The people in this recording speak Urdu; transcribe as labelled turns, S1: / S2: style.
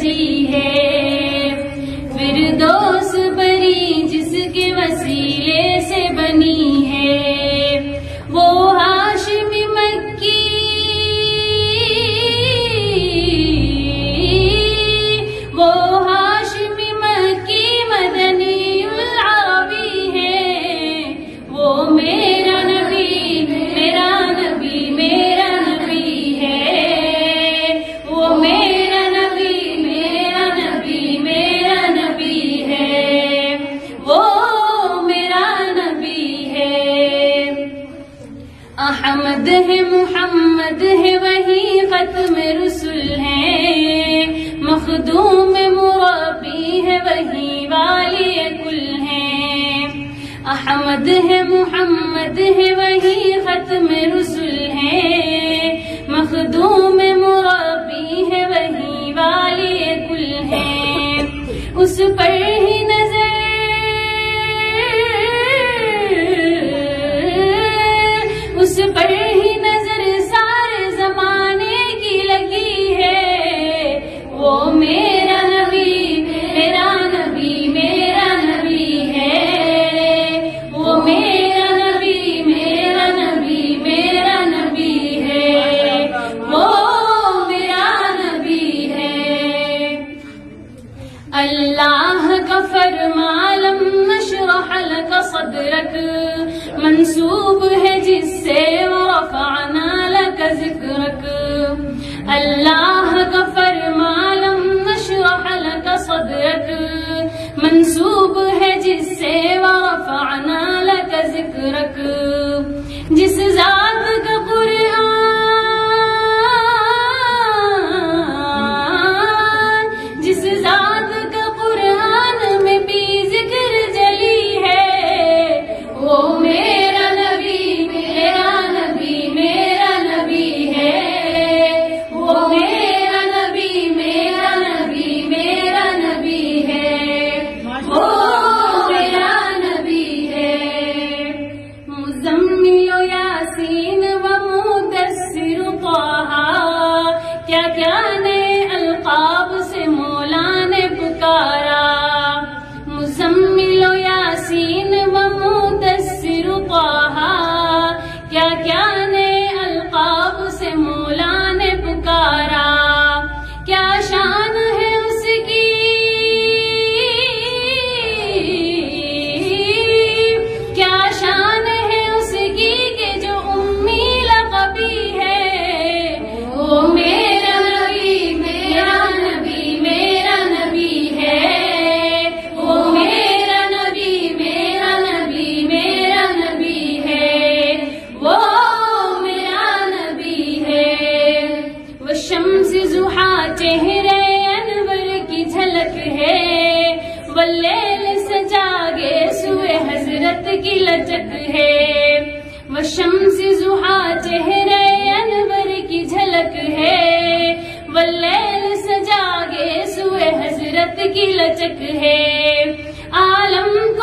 S1: سجی ہے، فردوس بری جس کے وسیلے سے بنی ہے، وہ ہاشمی مکی، وہ ہاشمی مکی مدنی العربی ہے، وہ میرا نبی میرا نبی میرا نبی ہے، وہ میرا نبی میرا نبی میرا نبی ہے، وہ میرا نبی ہے۔ احمد ہے محمد ہے وہی ختم رسول ہے، مخدوم مربی ہے وہی والی کل ہے، احمد ہے محمد ہے وہی ختم رسول ہے، مخدوم مربی ہے وہی والی کل ہے، اس پر ہی نظر اس پر ہی نظر سارے زمانے کی لگی ہے، وہ میرا نبی میرا نبی میرا نبی ہے، وہ میرا نبی میرا نبی میرا نبی ہے، وہ میرا نبی ہے۔ اللہ کا فرمان لم نشرح لك صدرك منسوب ہے جس سے ورفعنا لك ذکرك، اللہ کا فرمان لم نشرح لك صدرك منسوب ہے جس سے ورفعنا لك ذکرك، جس ذات کا قرآن جس ذات کا قرآن میں بھی ذکر جلی ہے، وہ میرا نبی میرا نبی میرا نبی ہے، وہ میرا نبی میرا نبی میرا نبی ہے، وہ میرا نبی ہے۔ مزمل و یاسین و مدثر طہ، کیا کیا نئے القاب سے مولا نے پکارا، مزمل و یاسین و مدثر طہ، کیا کیا نئے القاب سے مولا نے پکارا، کیا شان ہے اس کی، کیا شان ہے اس کی کہ جو امی لقبی ہے، وہ میرا نبی میرا نبی میرا نبی ہے، وہ میرا نبی میرا نبی میرا نبی ہے، وہ میرا نبی ہے۔ وہ شمس ضحیٰ چہرے انور کی جھلک ہے، واللیل سجا گے سوئے حضرت کی لچک ہے، وہ شمس ضحیٰ چہرے انور کی جھلک ہے، واللیل سجا گے سوئے حضرت کی لچک ہے، عالم